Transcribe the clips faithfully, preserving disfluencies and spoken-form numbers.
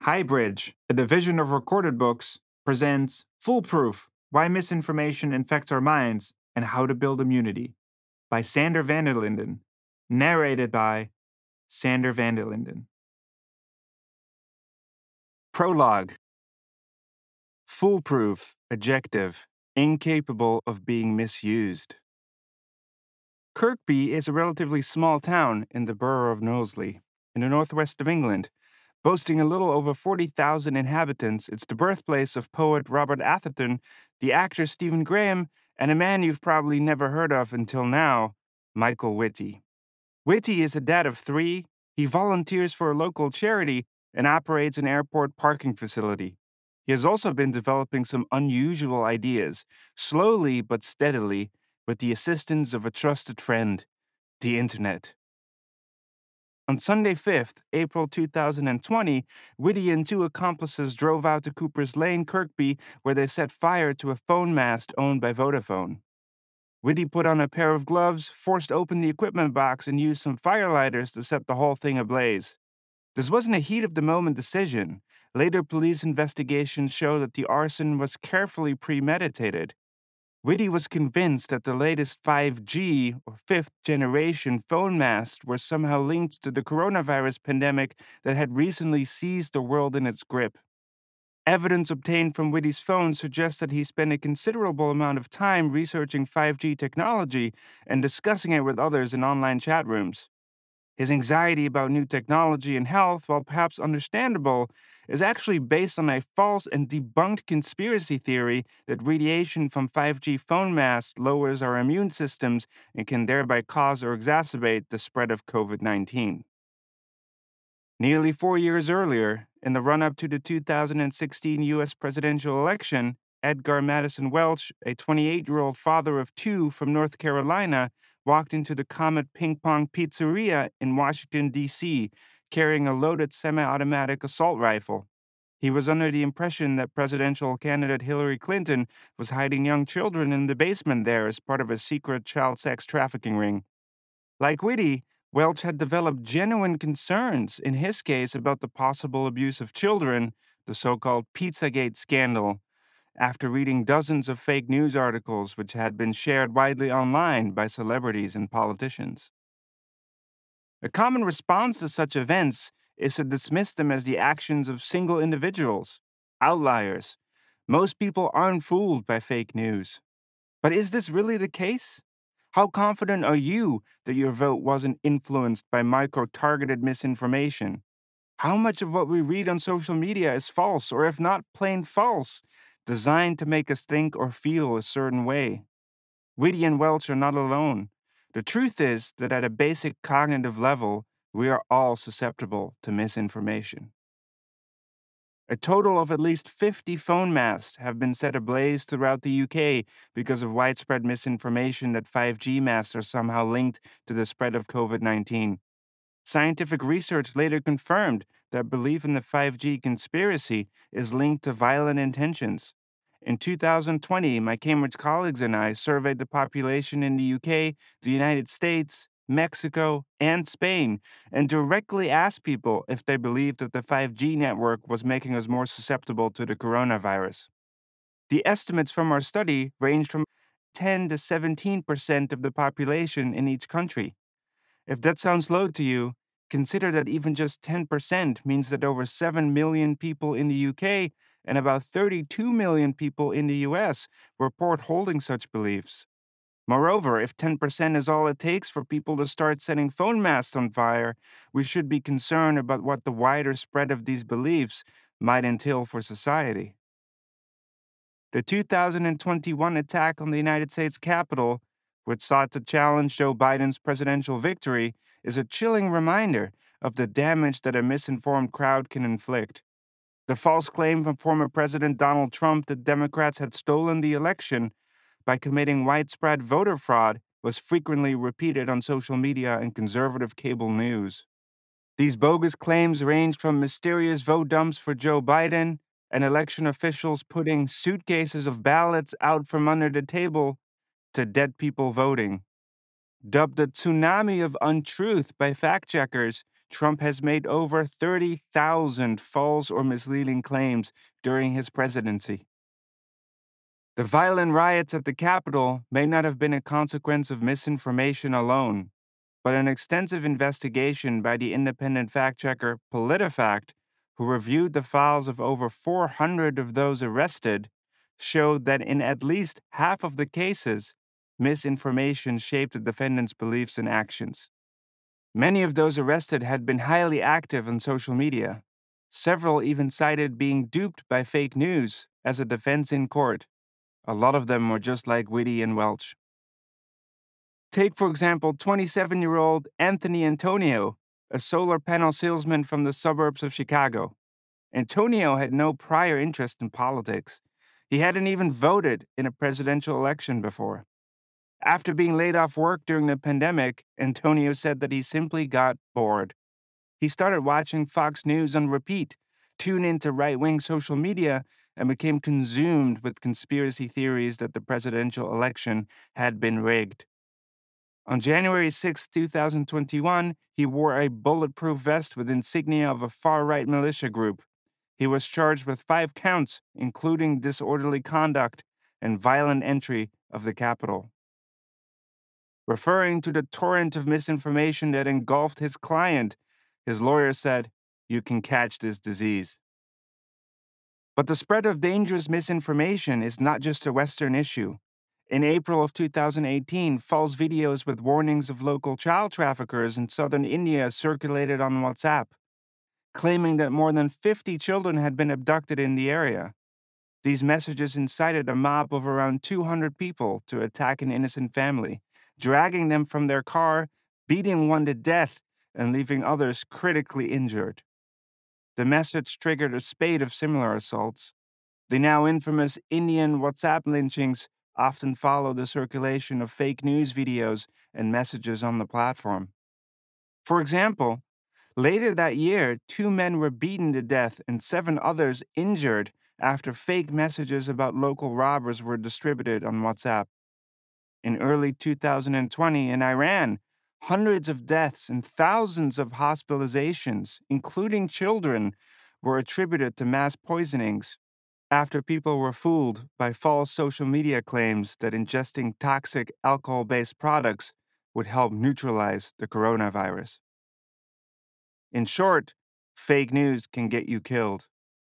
Highbridge, a division of Recorded Books, presents Foolproof, Why Misinformation Infects Our Minds and How to Build Immunity by Sander van der Linden. Narrated by Sander van der Linden. Prologue. Foolproof, adjective, incapable of being misused. Kirkby is a relatively small town in the borough of Knowsley, in the northwest of England. Boasting a little over forty thousand inhabitants, it's the birthplace of poet Robert Atherton, the actor Stephen Graham, and a man you've probably never heard of until now, Michael Whitty. Whitty is a dad of three. He volunteers for a local charity and operates an airport parking facility. He has also been developing some unusual ideas, slowly but steadily, with the assistance of a trusted friend, the Internet. On Sunday fifth, April two thousand twenty, Whitty and two accomplices drove out to Cooper's Lane, Kirkby, where they set fire to a phone mast owned by Vodafone. Whitty put on a pair of gloves, forced open the equipment box, and used some firelighters to set the whole thing ablaze. This wasn't a heat-of-the-moment decision. Later police investigations show that the arson was carefully premeditated. Whitty was convinced that the latest five G, or fifth-generation, phone masts were somehow linked to the coronavirus pandemic that had recently seized the world in its grip. Evidence obtained from Whitty's phone suggests that he spent a considerable amount of time researching five G technology and discussing it with others in online chat rooms. His anxiety about new technology and health, while perhaps understandable, is actually based on a false and debunked conspiracy theory that radiation from five G phone masts lowers our immune systems and can thereby cause or exacerbate the spread of COVID nineteen. Nearly four years earlier, in the run-up to the two thousand sixteen U S presidential election, Edgar Madison Welch, a twenty-eight-year-old father of two from North Carolina, walked into the Comet Ping Pong Pizzeria in Washington, D C, carrying a loaded semi-automatic assault rifle. He was under the impression that presidential candidate Hillary Clinton was hiding young children in the basement there as part of a secret child sex trafficking ring. Like Whitty, Welch had developed genuine concerns, in his case, about the possible abuse of children, the so-called Pizzagate scandal, after reading dozens of fake news articles which had been shared widely online by celebrities and politicians. A common response to such events is to dismiss them as the actions of single individuals, outliers. Most people aren't fooled by fake news. But is this really the case? How confident are you that your vote wasn't influenced by micro-targeted misinformation? How much of what we read on social media is false, or if not plain false, designed to make us think or feel a certain way? Whitty and Welch are not alone. The truth is that at a basic cognitive level, we are all susceptible to misinformation. A total of at least fifty phone masts have been set ablaze throughout the U K because of widespread misinformation that five G masts are somehow linked to the spread of COVID nineteen. Scientific research later confirmed that belief in the five G conspiracy is linked to violent intentions. In two thousand twenty, my Cambridge colleagues and I surveyed the population in the U K, the United States, Mexico, and Spain, and directly asked people if they believed that the five G network was making us more susceptible to the coronavirus. The estimates from our study ranged from ten to seventeen percent of the population in each country. If that sounds low to you, consider that even just ten percent means that over seven million people in the U K and about thirty-two million people in the U S report holding such beliefs. Moreover, if ten percent is all it takes for people to start setting phone masts on fire, we should be concerned about what the wider spread of these beliefs might entail for society. The two thousand twenty-one attack on the United States Capitol, which sought to challenge Joe Biden's presidential victory, is a chilling reminder of the damage that a misinformed crowd can inflict. The false claim from former President Donald Trump that Democrats had stolen the election by committing widespread voter fraud was frequently repeated on social media and conservative cable news. These bogus claims ranged from mysterious vote dumps for Joe Biden and election officials putting suitcases of ballots out from under the table to dead people voting. Dubbed a tsunami of untruth by fact-checkers, Trump has made over thirty thousand false or misleading claims during his presidency. The violent riots at the Capitol may not have been a consequence of misinformation alone, but an extensive investigation by the independent fact-checker PolitiFact, who reviewed the files of over four hundred of those arrested, showed that in at least half of the cases, misinformation shaped the defendants' beliefs and actions. Many of those arrested had been highly active on social media. Several even cited being duped by fake news as a defense in court. A lot of them were just like Whitty and Welch. Take, for example, twenty-seven-year-old Anthony Antonio, a solar panel salesman from the suburbs of Chicago. Antonio had no prior interest in politics. He hadn't even voted in a presidential election before. After being laid off work during the pandemic, Antonio said that he simply got bored. He started watching Fox News on repeat, tuned into right-wing social media, and became consumed with conspiracy theories that the presidential election had been rigged. On January sixth, twenty twenty-one, he wore a bulletproof vest with insignia of a far-right militia group. He was charged with five counts, including disorderly conduct and violent entry of the Capitol. Referring to the torrent of misinformation that engulfed his client, his lawyer said, "You can catch this disease." But the spread of dangerous misinformation is not just a Western issue. In April of two thousand eighteen, false videos with warnings of local child traffickers in southern India circulated on WhatsApp, claiming that more than fifty children had been abducted in the area. These messages incited a mob of around two hundred people to attack an innocent family, dragging them from their car, beating one to death, and leaving others critically injured. The message triggered a spate of similar assaults. The now infamous Indian WhatsApp lynchings often follow the circulation of fake news videos and messages on the platform. For example, later that year, two men were beaten to death and seven others injured after fake messages about local robbers were distributed on WhatsApp. In early two thousand twenty, in Iran, hundreds of deaths and thousands of hospitalizations, including children, were attributed to mass poisonings after people were fooled by false social media claims that ingesting toxic alcohol-based products would help neutralize the coronavirus. In short, fake news can get you killed.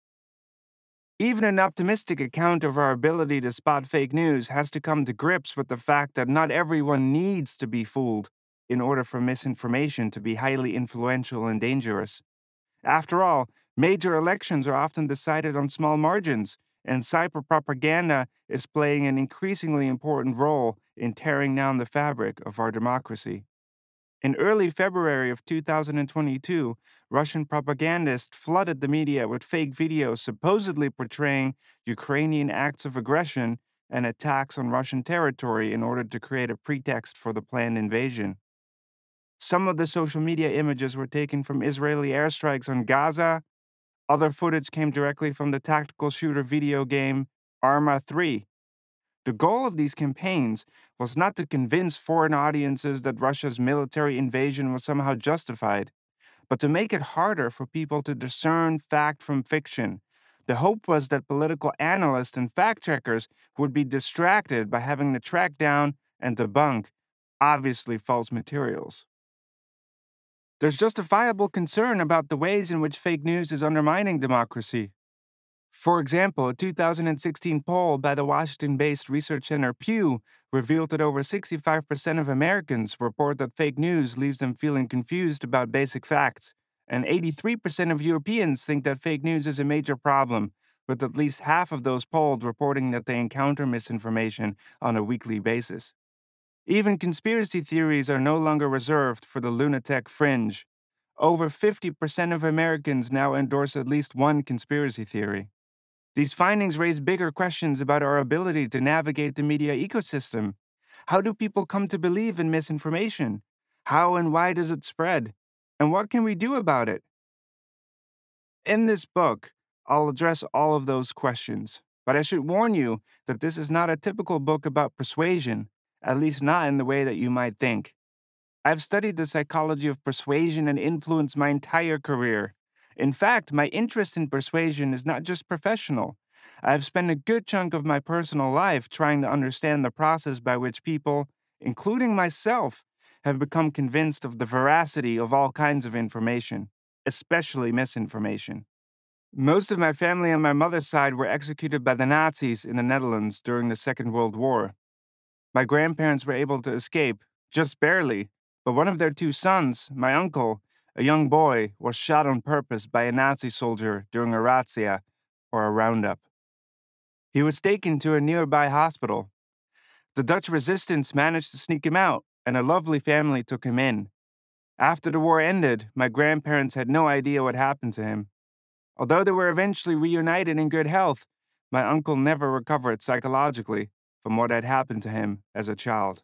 Even an optimistic account of our ability to spot fake news has to come to grips with the fact that not everyone needs to be fooled in order for misinformation to be highly influential and dangerous. After all, major elections are often decided on small margins, and cyber propaganda is playing an increasingly important role in tearing down the fabric of our democracy. In early February of two thousand twenty-two, Russian propagandists flooded the media with fake videos supposedly portraying Ukrainian acts of aggression and attacks on Russian territory in order to create a pretext for the planned invasion. Some of the social media images were taken from Israeli airstrikes on Gaza. Other footage came directly from the tactical shooter video game Arma three. The goal of these campaigns was not to convince foreign audiences that Russia's military invasion was somehow justified, but to make it harder for people to discern fact from fiction. The hope was that political analysts and fact-checkers would be distracted by having to track down and debunk obviously false materials. There's justifiable concern about the ways in which fake news is undermining democracy. For example, a two thousand sixteen poll by the Washington-based research center Pew revealed that over sixty-five percent of Americans report that fake news leaves them feeling confused about basic facts, and eighty-three percent of Europeans think that fake news is a major problem, with at least half of those polled reporting that they encounter misinformation on a weekly basis. Even conspiracy theories are no longer reserved for the lunatic fringe. Over fifty percent of Americans now endorse at least one conspiracy theory. These findings raise bigger questions about our ability to navigate the media ecosystem. How do people come to believe in misinformation? How and why does it spread? And what can we do about it? In this book, I'll address all of those questions, but I should warn you that this is not a typical book about persuasion, at least not in the way that you might think. I've studied the psychology of persuasion and influence my entire career. In fact, my interest in persuasion is not just professional. I've spent a good chunk of my personal life trying to understand the process by which people, including myself, have become convinced of the veracity of all kinds of information, especially misinformation. Most of my family on my mother's side were executed by the Nazis in the Netherlands during the Second World War. My grandparents were able to escape, just barely, but one of their two sons, my uncle, a young boy, was shot on purpose by a Nazi soldier during a razzia, or a roundup. He was taken to a nearby hospital. The Dutch resistance managed to sneak him out, and a lovely family took him in. After the war ended, my grandparents had no idea what happened to him. Although they were eventually reunited in good health, my uncle never recovered psychologically from what had happened to him as a child.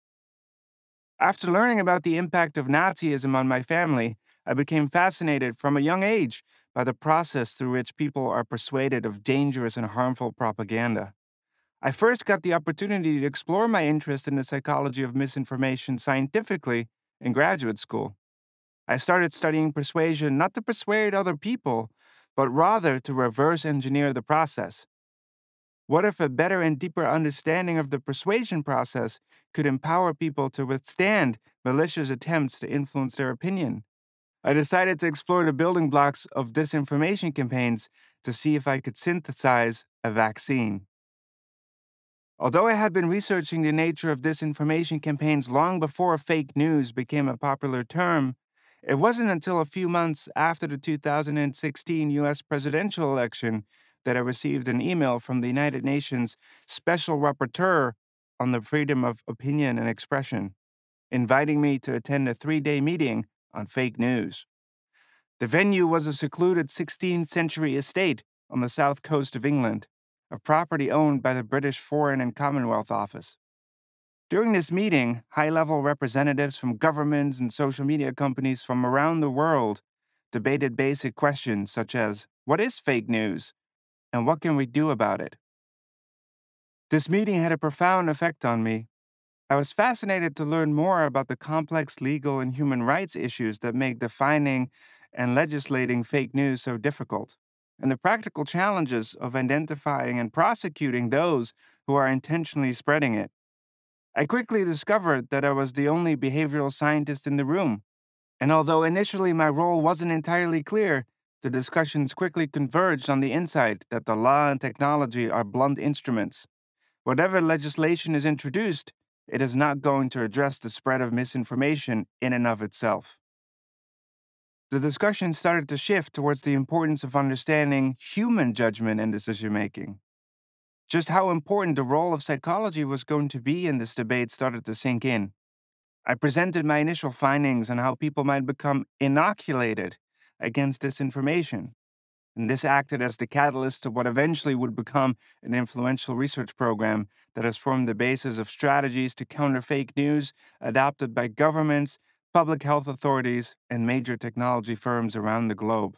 After learning about the impact of Nazism on my family, I became fascinated from a young age by the process through which people are persuaded of dangerous and harmful propaganda. I first got the opportunity to explore my interest in the psychology of misinformation scientifically in graduate school. I started studying persuasion not to persuade other people, but rather to reverse engineer the process. What if a better and deeper understanding of the persuasion process could empower people to withstand malicious attempts to influence their opinion? I decided to explore the building blocks of disinformation campaigns to see if I could synthesize a vaccine. Although I had been researching the nature of disinformation campaigns long before fake news became a popular term, it wasn't until a few months after the two thousand sixteen U S presidential election that I received an email from the United Nations Special Rapporteur on the freedom of opinion and expression, inviting me to attend a three-day meeting on fake news. The venue was a secluded sixteenth century estate on the south coast of England, a property owned by the British Foreign and Commonwealth Office. During this meeting, high-level representatives from governments and social media companies from around the world debated basic questions such as, what is fake news, and what can we do about it? This meeting had a profound effect on me. I was fascinated to learn more about the complex legal and human rights issues that make defining and legislating fake news so difficult, and the practical challenges of identifying and prosecuting those who are intentionally spreading it. I quickly discovered that I was the only behavioral scientist in the room, and although initially my role wasn't entirely clear, the discussions quickly converged on the insight that the law and technology are blunt instruments. Whatever legislation is introduced, it is not going to address the spread of misinformation in and of itself. The discussion started to shift towards the importance of understanding human judgment and decision-making. Just how important the role of psychology was going to be in this debate started to sink in. I presented my initial findings on how people might become inoculated against disinformation, and this acted as the catalyst to what eventually would become an influential research program that has formed the basis of strategies to counter fake news adopted by governments, public health authorities, and major technology firms around the globe.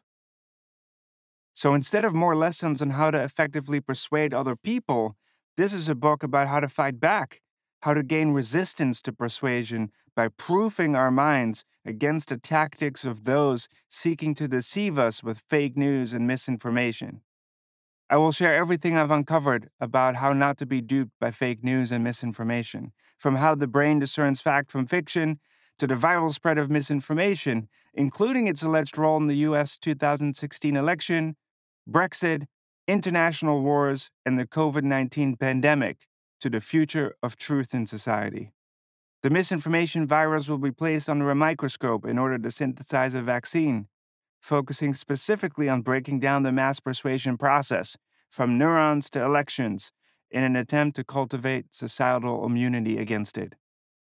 So instead of more lessons on how to effectively persuade other people, this is a book about how to fight back, how to gain resistance to persuasion by proofing our minds against the tactics of those seeking to deceive us with fake news and misinformation. I will share everything I've uncovered about how not to be duped by fake news and misinformation, from how the brain discerns fact from fiction to the viral spread of misinformation, including its alleged role in the U S two thousand sixteen election, Brexit, international wars, and the COVID nineteen pandemic, to the future of truth in society. The misinformation virus will be placed under a microscope in order to synthesize a vaccine, focusing specifically on breaking down the mass persuasion process, from neurons to elections, in an attempt to cultivate societal immunity against it.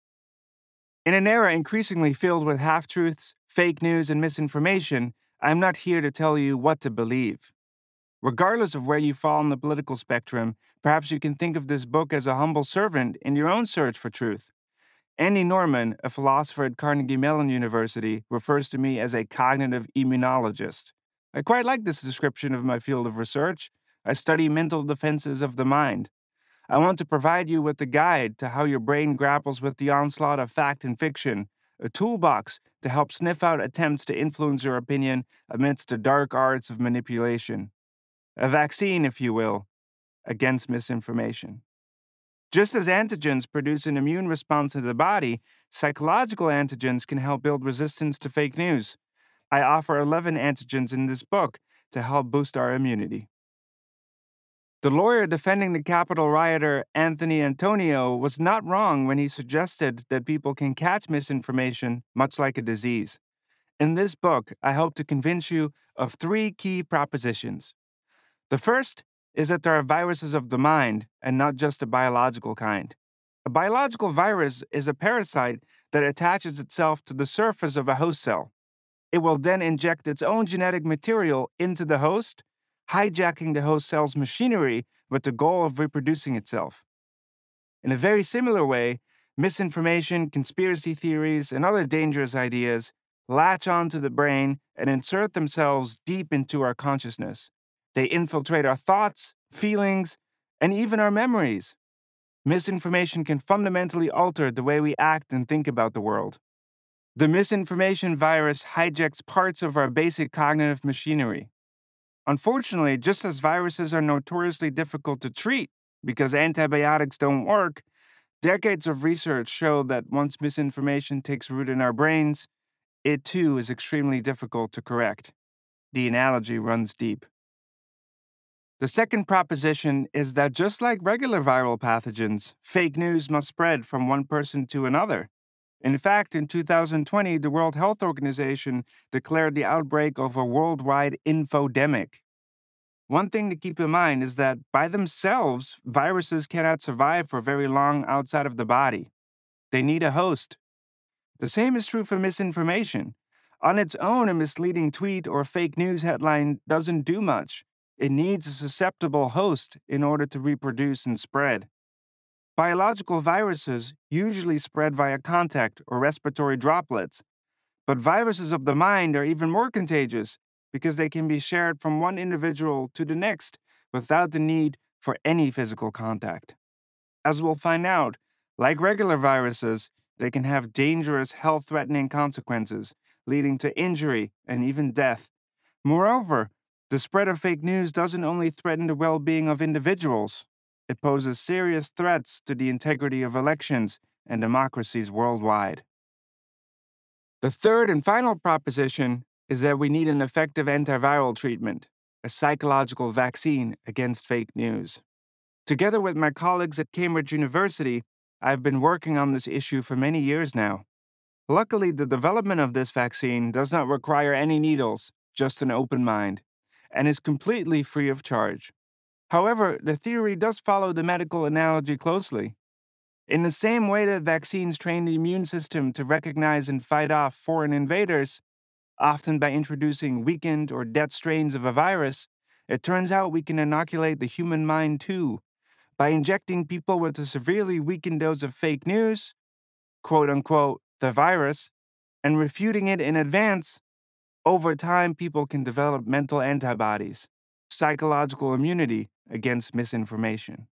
In an era increasingly filled with half-truths, fake news, and misinformation, I'm not here to tell you what to believe. Regardless of where you fall on the political spectrum, perhaps you can think of this book as a humble servant in your own search for truth. Andy Norman, a philosopher at Carnegie Mellon University, refers to me as a cognitive immunologist. I quite like this description of my field of research. I study mental defenses of the mind. I want to provide you with a guide to how your brain grapples with the onslaught of fact and fiction, a toolbox to help sniff out attempts to influence your opinion amidst the dark arts of manipulation. A vaccine, if you will, against misinformation. Just as antigens produce an immune response in the body, psychological antigens can help build resistance to fake news. I offer eleven antigens in this book to help boost our immunity. The lawyer defending the Capitol rioter Anthony Antonio was not wrong when he suggested that people can catch misinformation much like a disease. In this book, I hope to convince you of three key propositions. The first is that there are viruses of the mind and not just a biological kind. A biological virus is a parasite that attaches itself to the surface of a host cell. It will then inject its own genetic material into the host, hijacking the host cell's machinery with the goal of reproducing itself. In a very similar way, misinformation, conspiracy theories, and other dangerous ideas latch onto the brain and insert themselves deep into our consciousness. They infiltrate our thoughts, feelings, and even our memories. Misinformation can fundamentally alter the way we act and think about the world. The misinformation virus hijacks parts of our basic cognitive machinery. Unfortunately, just as viruses are notoriously difficult to treat because antibiotics don't work, decades of research show that once misinformation takes root in our brains, it too is extremely difficult to correct. The analogy runs deep. The second proposition is that just like regular viral pathogens, fake news must spread from one person to another. In fact, in two thousand twenty, the World Health Organization declared the outbreak of a worldwide infodemic. One thing to keep in mind is that by themselves, viruses cannot survive for very long outside of the body. They need a host. The same is true for misinformation. On its own, a misleading tweet or fake news headline doesn't do much. It needs a susceptible host in order to reproduce and spread. Biological viruses usually spread via contact or respiratory droplets, but viruses of the mind are even more contagious because they can be shared from one individual to the next without the need for any physical contact. As we'll find out, like regular viruses, they can have dangerous health-threatening consequences, leading to injury and even death. Moreover, the spread of fake news doesn't only threaten the well-being of individuals, it poses serious threats to the integrity of elections and democracies worldwide. The third and final proposition is that we need an effective antiviral treatment, a psychological vaccine against fake news. Together with my colleagues at Cambridge University, I've been working on this issue for many years now. Luckily, the development of this vaccine does not require any needles, just an open mind, and is completely free of charge. However, the theory does follow the medical analogy closely. In the same way that vaccines train the immune system to recognize and fight off foreign invaders, often by introducing weakened or dead strains of a virus, it turns out we can inoculate the human mind too, by injecting people with a severely weakened dose of fake news, quote unquote, the virus, and refuting it in advance. Over time, people can develop mental antibodies, psychological immunity against misinformation.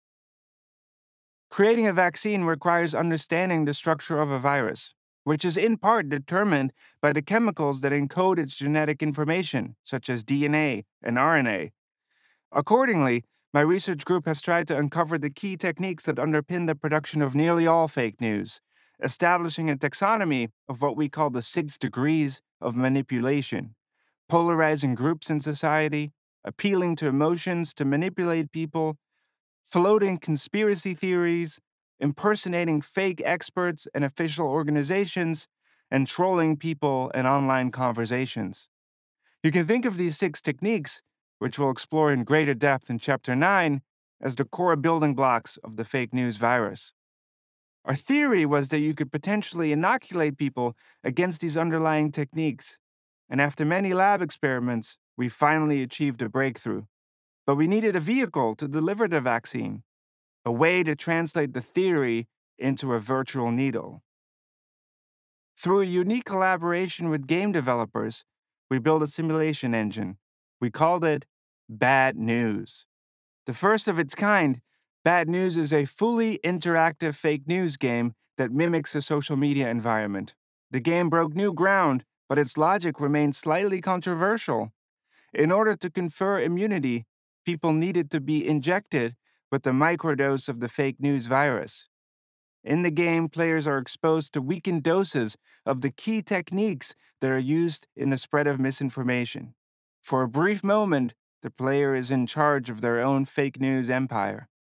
Creating a vaccine requires understanding the structure of a virus, which is in part determined by the chemicals that encode its genetic information, such as D N A and R N A. Accordingly, my research group has tried to uncover the key techniques that underpin the production of nearly all fake news, establishing a taxonomy of what we call the six degrees of manipulation, polarizing groups in society, appealing to emotions to manipulate people, floating conspiracy theories, impersonating fake experts and official organizations, and trolling people in online conversations. You can think of these six techniques, which we'll explore in greater depth in Chapter nine, as the core building blocks of the fake news virus. Our theory was that you could potentially inoculate people against these underlying techniques, and after many lab experiments, we finally achieved a breakthrough. But we needed a vehicle to deliver the vaccine, a way to translate the theory into a virtual needle. Through a unique collaboration with game developers, we built a simulation engine. We called it Bad News. The first of its kind, Bad News is a fully interactive fake news game that mimics a social media environment. The game broke new ground, but its logic remained slightly controversial. In order to confer immunity, people needed to be injected with a microdose of the fake news virus. In the game, players are exposed to weakened doses of the key techniques that are used in the spread of misinformation. For a brief moment, the player is in charge of their own fake news empire.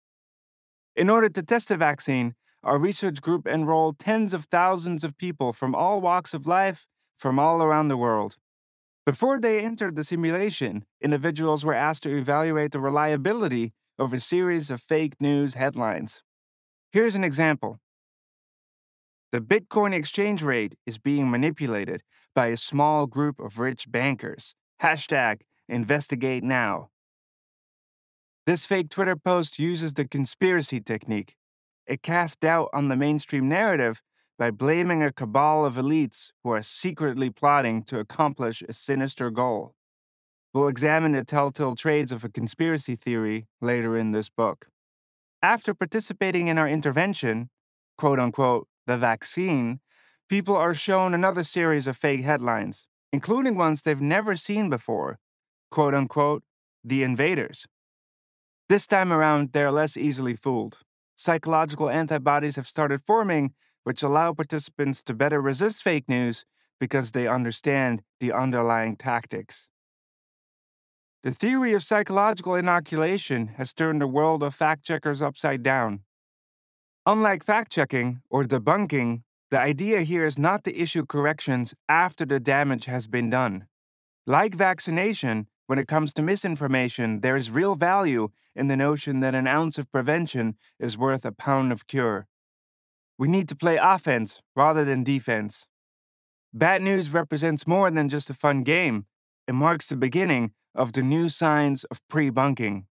In order to test the vaccine, our research group enrolled tens of thousands of people from all walks of life from all around the world. Before they entered the simulation, individuals were asked to evaluate the reliability of a series of fake news headlines. Here's an example. The Bitcoin exchange rate is being manipulated by a small group of rich bankers. Hashtag investigate now. This fake Twitter post uses the conspiracy technique. It casts doubt on the mainstream narrative by blaming a cabal of elites who are secretly plotting to accomplish a sinister goal. We'll examine the telltale traits of a conspiracy theory later in this book. After participating in our intervention, quote unquote, the vaccine, people are shown another series of fake headlines, including ones they've never seen before, quote unquote, the invaders. This time around, they are less easily fooled. Psychological antibodies have started forming, which allow participants to better resist fake news because they understand the underlying tactics. The theory of psychological inoculation has turned the world of fact-checkers upside down. Unlike fact-checking or debunking, the idea here is not to issue corrections after the damage has been done. Like vaccination, when it comes to misinformation, there is real value in the notion that an ounce of prevention is worth a pound of cure. We need to play offense rather than defense. Bad news represents more than just a fun game. It marks the beginning of the new signs of pre-bunking.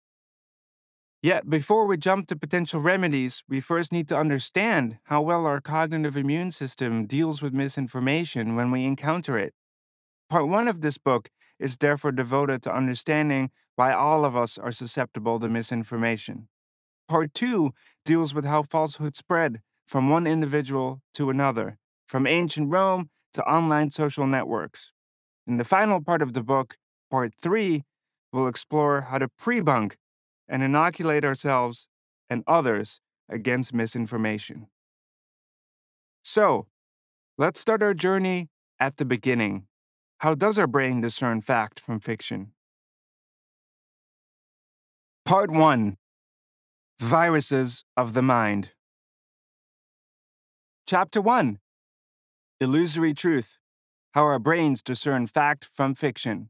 Yet, before we jump to potential remedies, we first need to understand how well our cognitive immune system deals with misinformation when we encounter it. Part one of this book is therefore devoted to understanding why all of us are susceptible to misinformation. Part two deals with how falsehood spread from one individual to another, from ancient Rome to online social networks. In the final part of the book, part three, we'll explore how to pre-bunk and inoculate ourselves and others against misinformation. So, let's start our journey at the beginning. How does our brain discern fact from fiction? Part one. Viruses of the Mind. Chapter one. Illusory Truth. How our brains discern fact from fiction.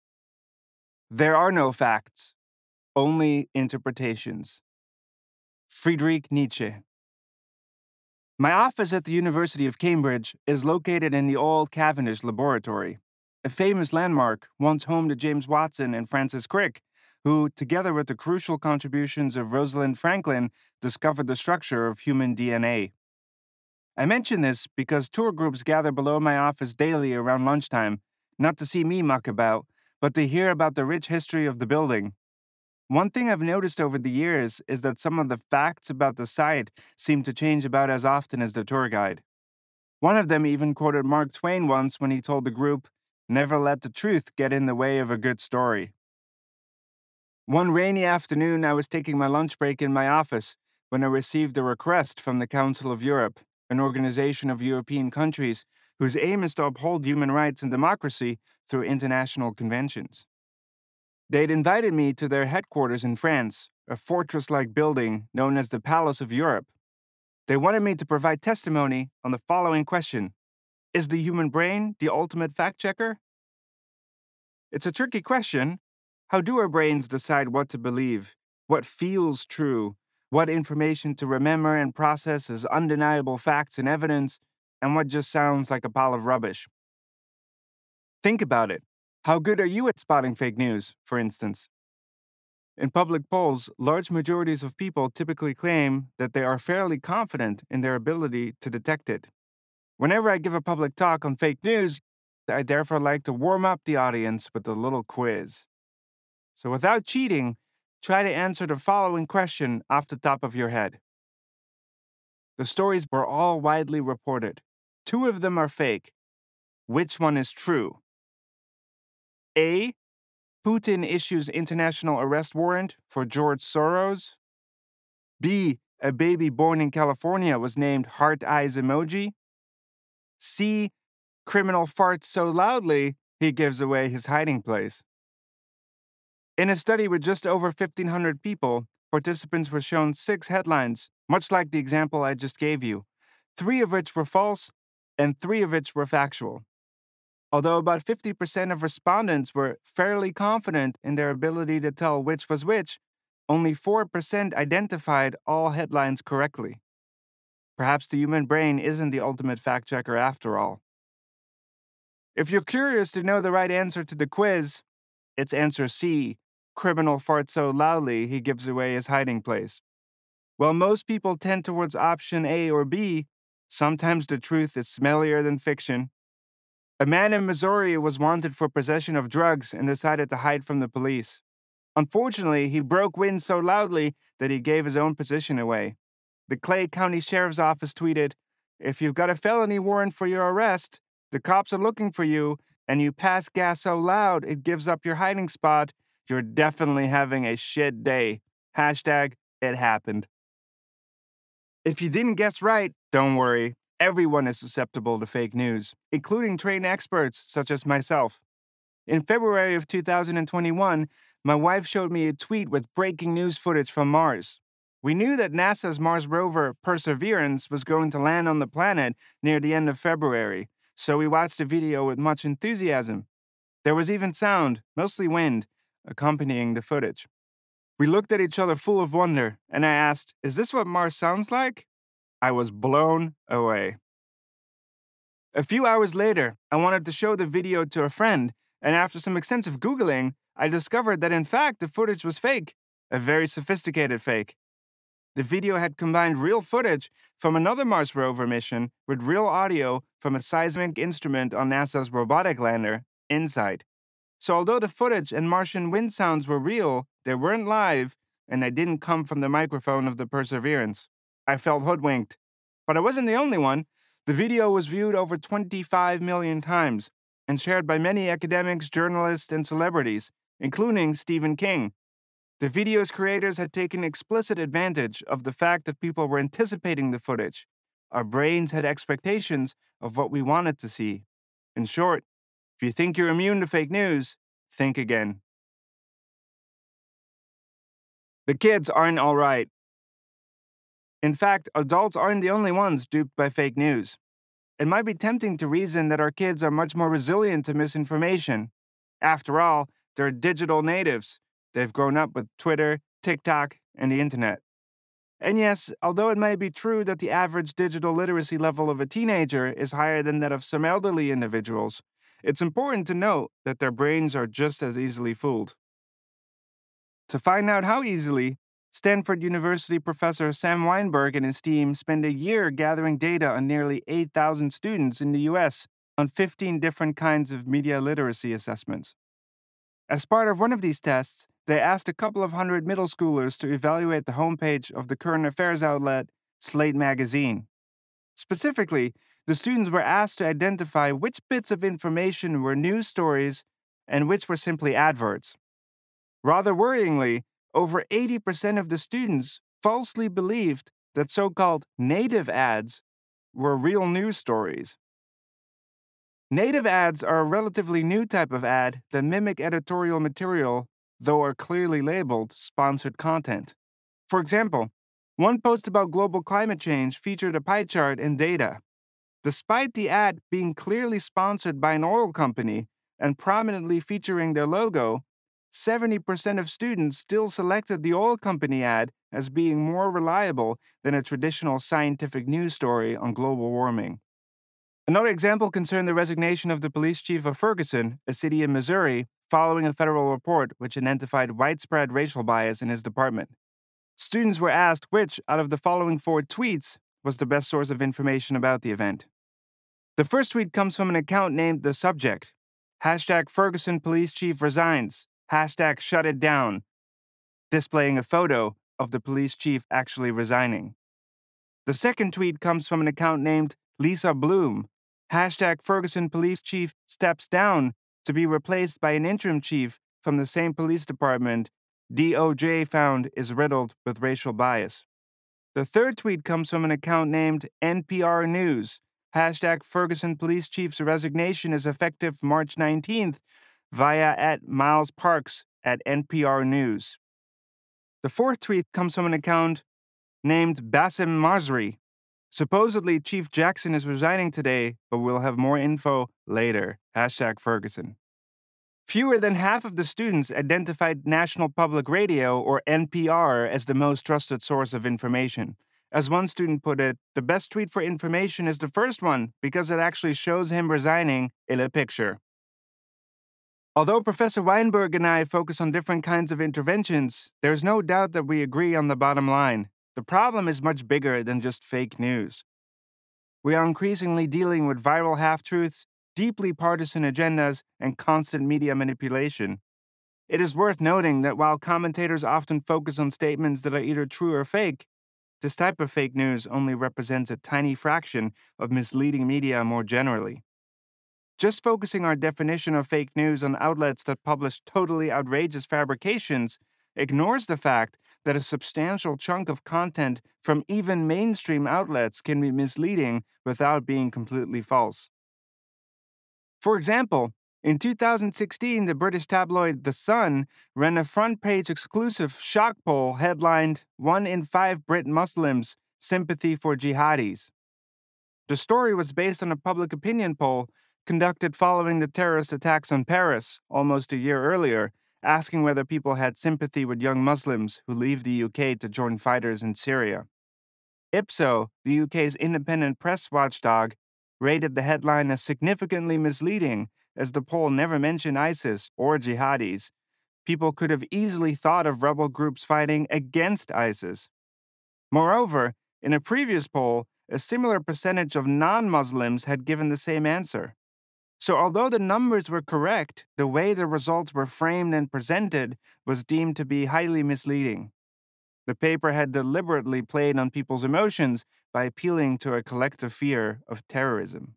There are no facts, only interpretations. Friedrich Nietzsche. My office at the University of Cambridge is located in the old Cavendish Laboratory, a famous landmark once home to James Watson and Francis Crick, who, together with the crucial contributions of Rosalind Franklin, discovered the structure of human D N A. I mention this because tour groups gather below my office daily around lunchtime, not to see me muck about, but to hear about the rich history of the building. One thing I've noticed over the years is that some of the facts about the site seem to change about as often as the tour guide. One of them even quoted Mark Twain once when he told the group, "Never let the truth get in the way of a good story." One rainy afternoon, I was taking my lunch break in my office when I received a request from the Council of Europe, an organization of European countries whose aim is to uphold human rights and democracy through international conventions. They'd invited me to their headquarters in France, a fortress-like building known as the Palace of Europe. They wanted me to provide testimony on the following question: is the human brain the ultimate fact-checker? It's a tricky question. How do our brains decide what to believe, what feels true, what information to remember and process as undeniable facts and evidence, and what just sounds like a pile of rubbish? Think about it. How good are you at spotting fake news, for instance? In public polls, large majorities of people typically claim that they are fairly confident in their ability to detect it. Whenever I give a public talk on fake news, I therefore like to warm up the audience with a little quiz. So without cheating, try to answer the following question off the top of your head. The stories were all widely reported. Two of them are fake. Which one is true? A. Putin issues international arrest warrant for George Soros. B. A baby born in California was named heart eyes emoji. C. Criminal farts so loudly he gives away his hiding place. In a study with just over fifteen hundred people, participants were shown six headlines, much like the example I just gave you, three of which were false and three of which were factual. Although about fifty percent of respondents were fairly confident in their ability to tell which was which, only four percent identified all headlines correctly. Perhaps the human brain isn't the ultimate fact checker after all. If you're curious to know the right answer to the quiz, it's answer C. Criminal farts so loudly he gives away his hiding place. While most people tend towards option A or B, sometimes the truth is smellier than fiction. A man in Missouri was wanted for possession of drugs and decided to hide from the police. Unfortunately, he broke wind so loudly that he gave his own position away. The Clay County Sheriff's Office tweeted, "If you've got a felony warrant for your arrest, the cops are looking for you, and you pass gas so loud it gives up your hiding spot, you're definitely having a shit day. Hashtag it happened." If you didn't guess right, don't worry. Everyone is susceptible to fake news, including trained experts such as myself. In February of two thousand twenty-one, my wife showed me a tweet with breaking news footage from Mars. We knew that NASA's Mars rover Perseverance was going to land on the planet near the end of February, so we watched the video with much enthusiasm. There was even sound, mostly wind, accompanying the footage. We looked at each other full of wonder, and I asked, "Is this what Mars sounds like?" I was blown away. A few hours later, I wanted to show the video to a friend, and after some extensive Googling, I discovered that in fact the footage was fake, a very sophisticated fake. The video had combined real footage from another Mars rover mission with real audio from a seismic instrument on NASA's robotic lander, InSight. So although the footage and Martian wind sounds were real, they weren't live, and they didn't come from the microphone of the Perseverance. I felt hoodwinked. But I wasn't the only one. The video was viewed over twenty-five million times and shared by many academics, journalists, and celebrities, including Stephen King. The video's creators had taken explicit advantage of the fact that people were anticipating the footage. Our brains had expectations of what we wanted to see. In short, if you think you're immune to fake news, think again. The kids aren't all right. In fact, adults aren't the only ones duped by fake news. It might be tempting to reason that our kids are much more resilient to misinformation. After all, they're digital natives. They've grown up with Twitter, TikTok, and the internet. And yes, although it may be true that the average digital literacy level of a teenager is higher than that of some elderly individuals, it's important to note that their brains are just as easily fooled. To find out how easily, Stanford University professor Sam Weinberg and his team spent a year gathering data on nearly eight thousand students in the U S on fifteen different kinds of media literacy assessments. As part of one of these tests, they asked a couple of hundred middle schoolers to evaluate the homepage of the current affairs outlet Slate magazine. Specifically, the students were asked to identify which bits of information were news stories and which were simply adverts. Rather worryingly, over eighty percent of the students falsely believed that so-called native ads were real news stories. Native ads are a relatively new type of ad that mimic editorial material, though are clearly labeled sponsored content. For example, one post about global climate change featured a pie chart and data. Despite the ad being clearly sponsored by an oil company and prominently featuring their logo, seventy percent of students still selected the oil company ad as being more reliable than a traditional scientific news story on global warming. Another example concerned the resignation of the police chief of Ferguson, a city in Missouri, following a federal report which identified widespread racial bias in his department. Students were asked which, out of the following four tweets, was the best source of information about the event. The first tweet comes from an account named The Subject. Hashtag Ferguson police chief resigns. Hashtag shut it down. Displaying a photo of the police chief actually resigning. The second tweet comes from an account named Lisa Bloom. Hashtag Ferguson police chief steps down to be replaced by an interim chief from the same police department D O J found is riddled with racial bias. The third tweet comes from an account named N P R News. Hashtag Ferguson police chief's resignation is effective March nineteenth via at Miles Parks at N P R News. The fourth tweet comes from an account named Bassem Masri. Supposedly, Chief Jackson is resigning today, but we'll have more info later. Hashtag Ferguson. Fewer than half of the students identified National Public Radio, or N P R, as the most trusted source of information. As one student put it, the best tweet for information is the first one because it actually shows him resigning in a picture. Although Professor Weinberg and I focus on different kinds of interventions, there's no doubt that we agree on the bottom line. The problem is much bigger than just fake news. We are increasingly dealing with viral half-truths, deeply partisan agendas, and constant media manipulation. It is worth noting that while commentators often focus on statements that are either true or fake, this type of fake news only represents a tiny fraction of misleading media more generally. Just focusing our definition of fake news on outlets that publish totally outrageous fabrications ignores the fact that a substantial chunk of content from even mainstream outlets can be misleading without being completely false. For example, in two thousand sixteen, the British tabloid The Sun ran a front-page exclusive shock poll headlined, "One in five Brit Muslims, Sympathy for Jihadis." The story was based on a public opinion poll conducted following the terrorist attacks on Paris almost a year earlier, asking whether people had sympathy with young Muslims who leave the U K to join fighters in Syria. Ipso, the U K's independent press watchdog, rated the headline as significantly misleading, as the poll never mentioned ISIS or jihadis. People could have easily thought of rebel groups fighting against ISIS. Moreover, in a previous poll, a similar percentage of non-Muslims had given the same answer. So although the numbers were correct, the way the results were framed and presented was deemed to be highly misleading. The paper had deliberately played on people's emotions by appealing to a collective fear of terrorism.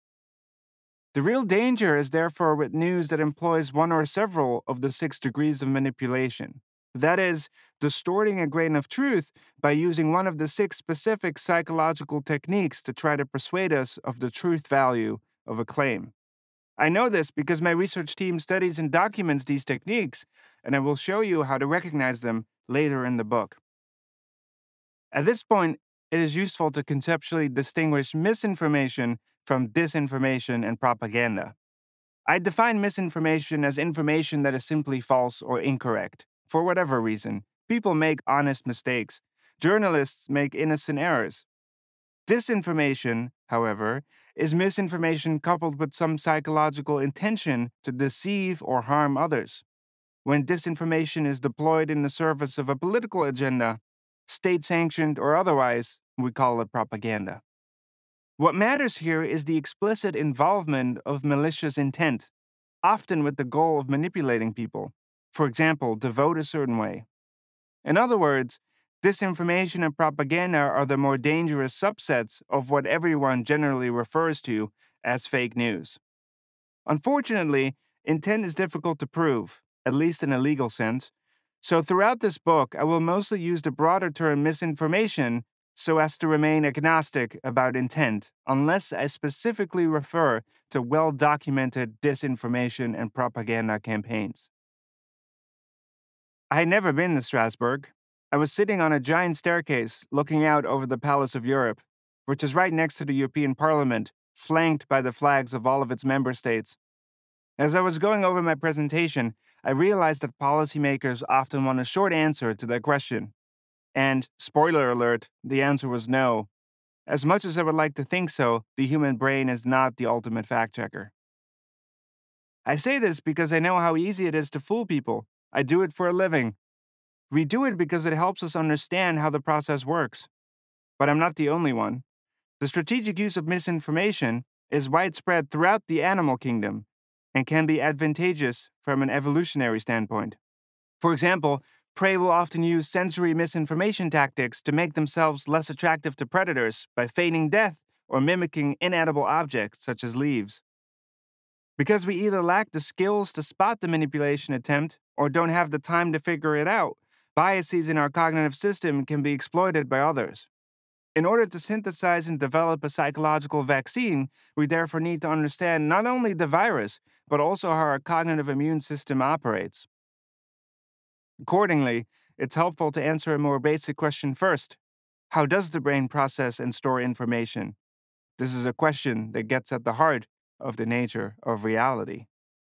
The real danger is therefore with news that employs one or several of the six degrees of manipulation. That is, distorting a grain of truth by using one of the six specific psychological techniques to try to persuade us of the truth value of a claim. I know this because my research team studies and documents these techniques, and I will show you how to recognize them later in the book. At this point, it is useful to conceptually distinguish misinformation from disinformation and propaganda. I define misinformation as information that is simply false or incorrect. For whatever reason, people make honest mistakes. Journalists make innocent errors. Disinformation, however, is misinformation coupled with some psychological intention to deceive or harm others. When disinformation is deployed in the service of a political agenda, state-sanctioned or otherwise, we call it propaganda. What matters here is the explicit involvement of malicious intent, often with the goal of manipulating people, for example, to vote a certain way. In other words, disinformation and propaganda are the more dangerous subsets of what everyone generally refers to as fake news. Unfortunately, intent is difficult to prove, at least in a legal sense, so throughout this book I will mostly use the broader term misinformation so as to remain agnostic about intent, unless I specifically refer to well-documented disinformation and propaganda campaigns. I had never been to Strasbourg. I was sitting on a giant staircase looking out over the Palace of Europe, which is right next to the European Parliament, flanked by the flags of all of its member states. As I was going over my presentation, I realized that policymakers often want a short answer to their question. And, spoiler alert, the answer was no. As much as I would like to think so, the human brain is not the ultimate fact-checker. I say this because I know how easy it is to fool people. I do it for a living. We do it because it helps us understand how the process works. But I'm not the only one. The strategic use of misinformation is widespread throughout the animal kingdom and can be advantageous from an evolutionary standpoint. For example, prey will often use sensory misinformation tactics to make themselves less attractive to predators by feigning death or mimicking inedible objects such as leaves. Because we either lack the skills to spot the manipulation attempt or don't have the time to figure it out, biases in our cognitive system can be exploited by others. In order to synthesize and develop a psychological vaccine, we therefore need to understand not only the virus, but also how our cognitive immune system operates. Accordingly, it's helpful to answer a more basic question first. How does the brain process and store information? This is a question that gets at the heart of the nature of reality.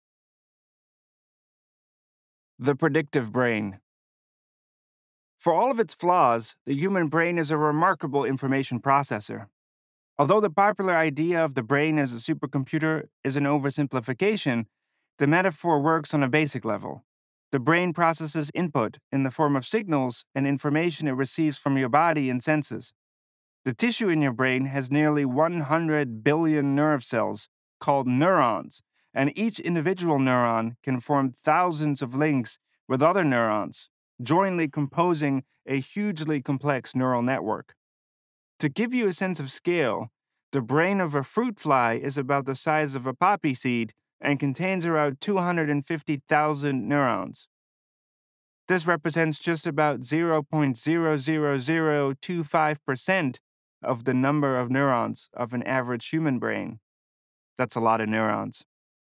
The predictive brain. For all of its flaws, the human brain is a remarkable information processor. Although the popular idea of the brain as a supercomputer is an oversimplification, the metaphor works on a basic level. The brain processes input in the form of signals and information it receives from your body and senses. The tissue in your brain has nearly one hundred billion nerve cells, called neurons, and each individual neuron can form thousands of links with other neurons, jointly composing a hugely complex neural network. To give you a sense of scale, the brain of a fruit fly is about the size of a poppy seed and contains around two hundred fifty thousand neurons. This represents just about zero point zero zero zero two five percent of the number of neurons of an average human brain. That's a lot of neurons.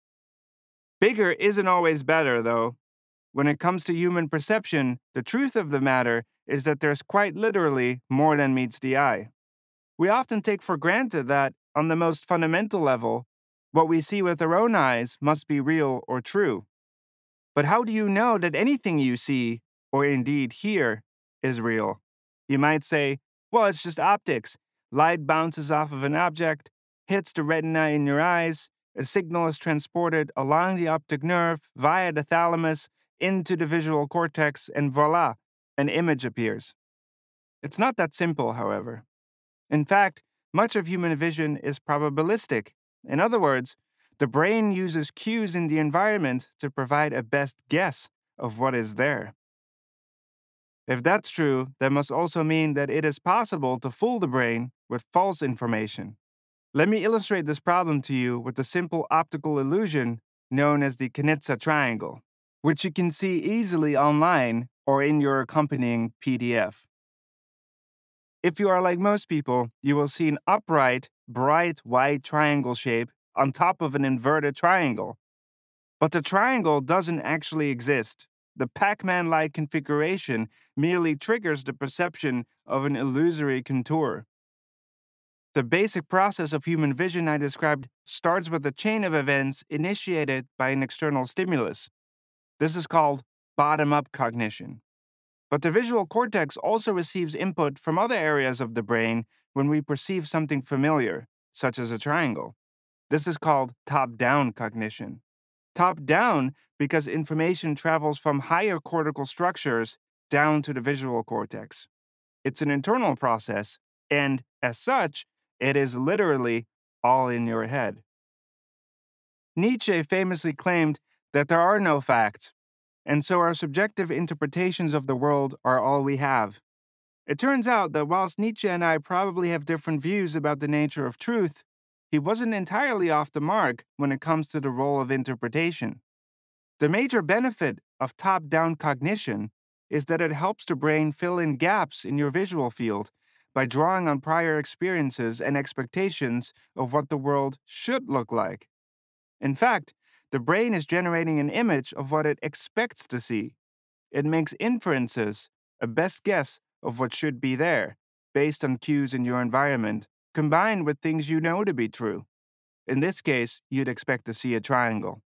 Bigger isn't always better, though. When it comes to human perception, the truth of the matter is that there's quite literally more than meets the eye. We often take for granted that, on the most fundamental level, what we see with our own eyes must be real or true. But how do you know that anything you see, or indeed hear, is real? You might say, well, it's just optics. Light bounces off of an object, hits the retina in your eyes, a signal is transported along the optic nerve via the thalamus into the visual cortex, and voila, an image appears. It's not that simple, however. In fact, much of human vision is probabilistic. In other words, the brain uses cues in the environment to provide a best guess of what is there. If that's true, that must also mean that it is possible to fool the brain with false information. Let me illustrate this problem to you with the simple optical illusion known as the Kanitsa triangle, which you can see easily online or in your accompanying P D F. If you are like most people, you will see an upright, bright white triangle shape on top of an inverted triangle. But the triangle doesn't actually exist. The Pac-Man-like configuration merely triggers the perception of an illusory contour. The basic process of human vision I described starts with a chain of events initiated by an external stimulus. This is called bottom-up cognition. But the visual cortex also receives input from other areas of the brain when we perceive something familiar, such as a triangle. This is called top-down cognition. Top-down because information travels from higher cortical structures down to the visual cortex. It's an internal process, and as such, it is literally all in your head. Nietzsche famously claimed that there are no facts, and so our subjective interpretations of the world are all we have. It turns out that whilst Nietzsche and I probably have different views about the nature of truth, he wasn't entirely off the mark when it comes to the role of interpretation. The major benefit of top-down cognition is that it helps the brain fill in gaps in your visual field by drawing on prior experiences and expectations of what the world should look like. In fact, the brain is generating an image of what it expects to see. It makes inferences, a best guess of what should be there, based on cues in your environment, combined with things you know to be true. In this case, you'd expect to see a triangle.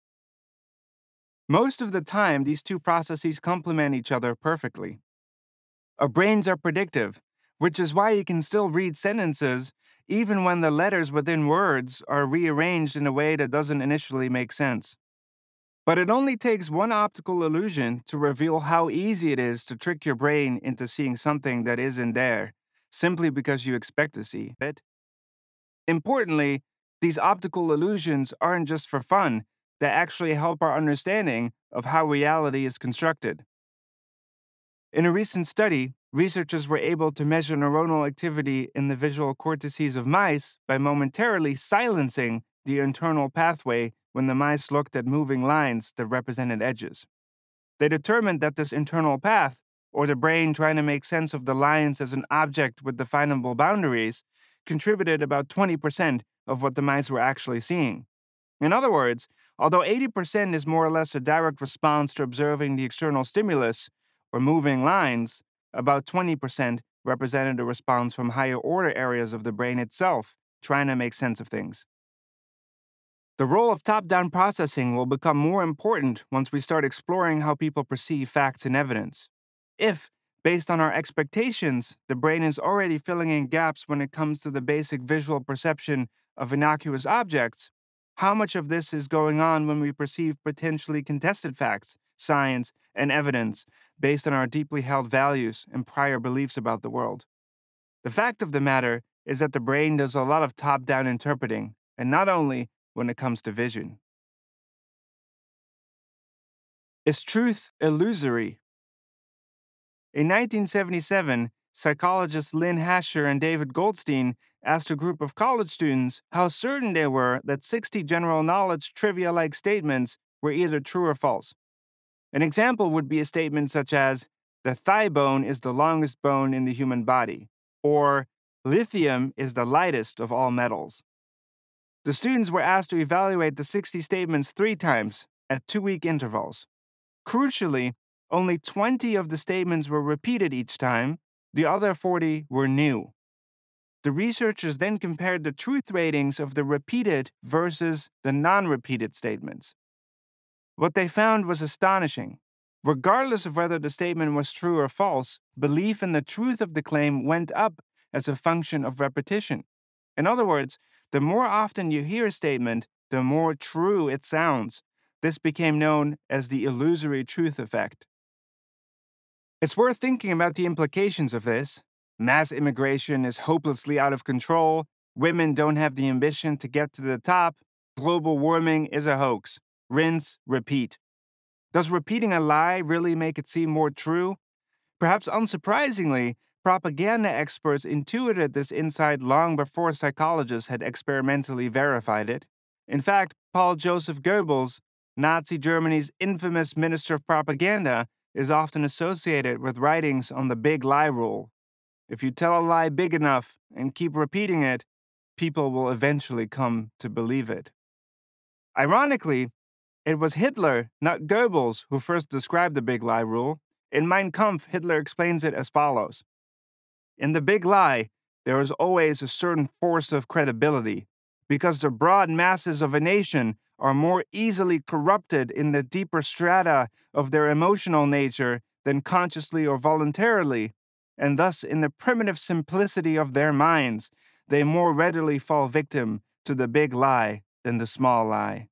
Most of the time, these two processes complement each other perfectly. Our brains are predictive, which is why you can still read sentences even when the letters within words are rearranged in a way that doesn't initially make sense. But it only takes one optical illusion to reveal how easy it is to trick your brain into seeing something that isn't there, simply because you expect to see it. Importantly, these optical illusions aren't just for fun, they actually help our understanding of how reality is constructed. In a recent study, researchers were able to measure neuronal activity in the visual cortices of mice by momentarily silencing the internal pathway when the mice looked at moving lines that represented edges. They determined that this internal path, or the brain trying to make sense of the lines as an object with definable boundaries, contributed about twenty percent of what the mice were actually seeing. In other words, although eighty percent is more or less a direct response to observing the external stimulus, or moving lines, about twenty percent represented a response from higher order areas of the brain itself, trying to make sense of things. The role of top-down processing will become more important once we start exploring how people perceive facts and evidence. If, based on our expectations, the brain is already filling in gaps when it comes to the basic visual perception of innocuous objects, how much of this is going on when we perceive potentially contested facts, science, and evidence based on our deeply held values and prior beliefs about the world? The fact of the matter is that the brain does a lot of top-down interpreting, and not only when it comes to vision. Is truth illusory? In nineteen seventy-seven, psychologists Lynn Hasher and David Goldstein asked a group of college students how certain they were that sixty general knowledge trivia-like statements were either true or false. An example would be a statement such as, "The thigh bone is the longest bone in the human body," or "Lithium is the lightest of all metals." The students were asked to evaluate the sixty statements three times, at two-week intervals. Crucially, only twenty of the statements were repeated each time, the other forty were new. The researchers then compared the truth ratings of the repeated versus the non-repeated statements. What they found was astonishing. Regardless of whether the statement was true or false, belief in the truth of the claim went up as a function of repetition. In other words, the more often you hear a statement, the more true it sounds. This became known as the illusory truth effect. It's worth thinking about the implications of this. Mass immigration is hopelessly out of control. Women don't have the ambition to get to the top. Global warming is a hoax. Rinse, repeat. Does repeating a lie really make it seem more true? Perhaps unsurprisingly, propaganda experts intuited this insight long before psychologists had experimentally verified it. In fact, Paul Joseph Goebbels, Nazi Germany's infamous minister of propaganda, is often associated with writings on the big lie rule. If you tell a lie big enough and keep repeating it, people will eventually come to believe it. Ironically, it was Hitler, not Goebbels, who first described the big lie rule. In Mein Kampf, Hitler explains it as follows. In the big lie, there is always a certain force of credibility, because the broad masses of a nation are more easily corrupted in the deeper strata of their emotional nature than consciously or voluntarily, and thus in the primitive simplicity of their minds, they more readily fall victim to the big lie than the small lie.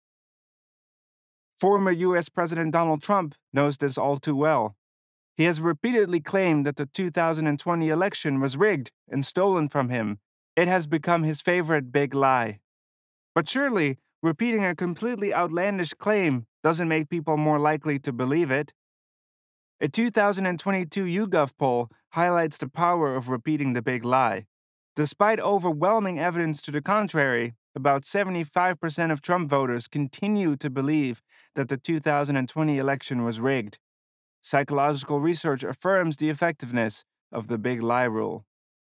Former U S President Donald Trump knows this all too well. He has repeatedly claimed that the two thousand twenty election was rigged and stolen from him. It has become his favorite big lie. But surely, repeating a completely outlandish claim doesn't make people more likely to believe it. A two thousand twenty-two YouGov poll highlights the power of repeating the big lie. Despite overwhelming evidence to the contrary, about seventy-five percent of Trump voters continue to believe that the two thousand twenty election was rigged. Psychological research affirms the effectiveness of the big lie rule.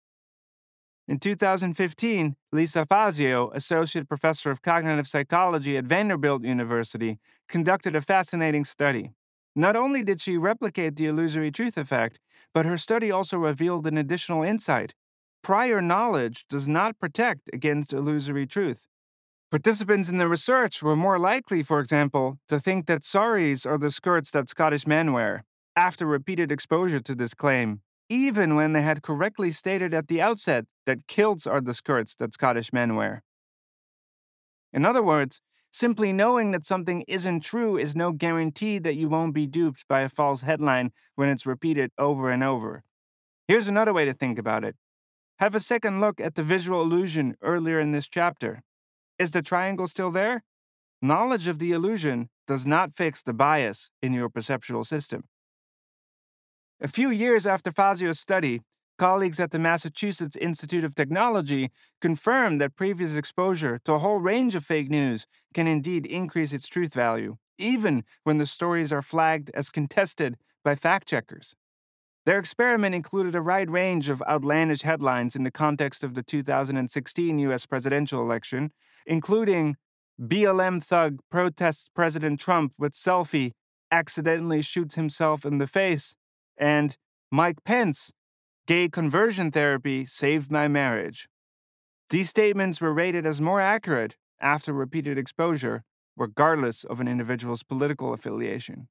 In two thousand fifteen, Lisa Fazio, associate professor of cognitive psychology at Vanderbilt University, conducted a fascinating study. Not only did she replicate the illusory truth effect, but her study also revealed an additional insight. Prior knowledge does not protect against illusory truth. Participants in the research were more likely, for example, to think that saris are the skirts that Scottish men wear, after repeated exposure to this claim, even when they had correctly stated at the outset that kilts are the skirts that Scottish men wear. In other words, simply knowing that something isn't true is no guarantee that you won't be duped by a false headline when it's repeated over and over. Here's another way to think about it. Have a second look at the visual illusion earlier in this chapter. Is the triangle still there? Knowledge of the illusion does not fix the bias in your perceptual system. A few years after Fazio's study, colleagues at the Massachusetts Institute of Technology confirmed that previous exposure to a whole range of fake news can indeed increase its truth value, even when the stories are flagged as contested by fact checkers. Their experiment included a wide range of outlandish headlines in the context of the two thousand sixteen U S presidential election, including B L M thug protests President Trump with selfie, accidentally shoots himself in the face, and Mike Pence, gay conversion therapy saved my marriage. These statements were rated as more accurate after repeated exposure, regardless of an individual's political affiliation.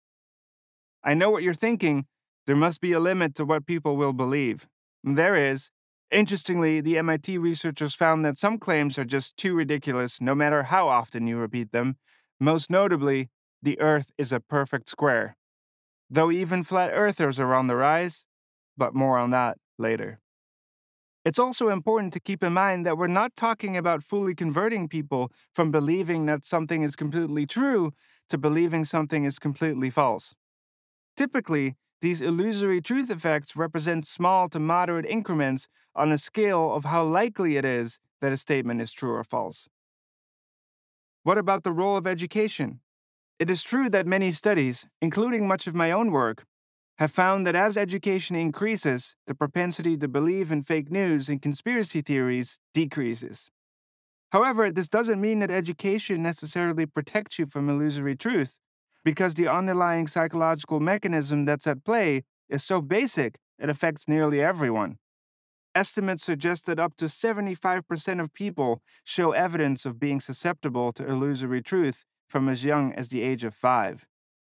I know what you're thinking. There must be a limit to what people will believe. There is. Interestingly, the M I T researchers found that some claims are just too ridiculous no matter how often you repeat them. Most notably, the Earth is a perfect square. Though even flat earthers are on the rise, but more on that later. It's also important to keep in mind that we're not talking about fully converting people from believing that something is completely true to believing something is completely false. Typically, these illusory truth effects represent small to moderate increments on a scale of how likely it is that a statement is true or false. What about the role of education? It is true that many studies, including much of my own work, have found that as education increases, the propensity to believe in fake news and conspiracy theories decreases. However, this doesn't mean that education necessarily protects you from illusory truth, because the underlying psychological mechanism that's at play is so basic it affects nearly everyone. Estimates suggest that up to seventy-five percent of people show evidence of being susceptible to illusory truth from as young as the age of five.